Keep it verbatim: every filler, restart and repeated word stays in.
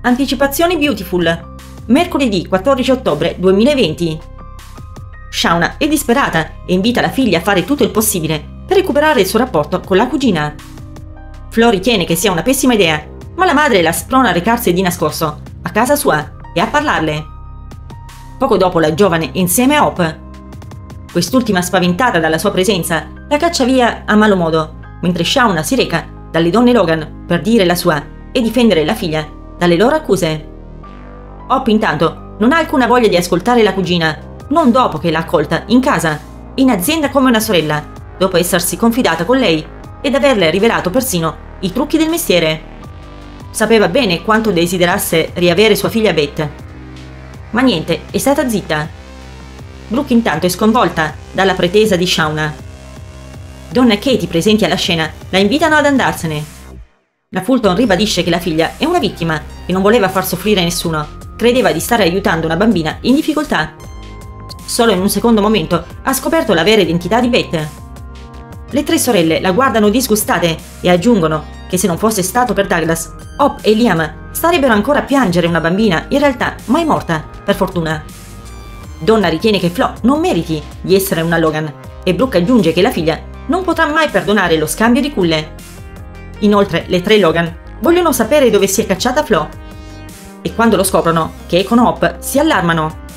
Anticipazioni Beautiful. Mercoledì quattordici ottobre duemilaventi. Shauna è disperata e invita la figlia a fare tutto il possibile per recuperare il suo rapporto con la cugina. Flo ritiene che sia una pessima idea, ma la madre la sprona a recarsi di nascosto a casa sua e a parlarle. Poco dopo la giovane è insieme a Hope. Quest'ultima, spaventata dalla sua presenza, la caccia via a malo modo, mentre Shauna si reca dalle donne Logan per dire la sua e difendere la figlia dalle loro accuse. Hope intanto non ha alcuna voglia di ascoltare la cugina, non dopo che l'ha accolta in casa, in azienda come una sorella, dopo essersi confidata con lei ed averle rivelato persino i trucchi del mestiere. Sapeva bene quanto desiderasse riavere sua figlia Beth. Ma niente, è stata zitta. Brooke intanto è sconvolta dalla pretesa di Shauna. Donna e Katie, presenti alla scena, la invitano ad andarsene. La Fulton ribadisce che la figlia è una vittima e non voleva far soffrire nessuno, credeva di stare aiutando una bambina in difficoltà. Solo in un secondo momento ha scoperto la vera identità di Beth. Le tre sorelle la guardano disgustate e aggiungono che se non fosse stato per Douglas, Hope e Liam starebbero ancora a piangere una bambina in realtà mai morta, per fortuna. Donna ritiene che Flo non meriti di essere una Logan e Brooke aggiunge che la figlia non potrà mai perdonare lo scambio di culle. Inoltre le tre Logan vogliono sapere dove si è cacciata Flo e quando lo scoprono che è con Hope si allarmano.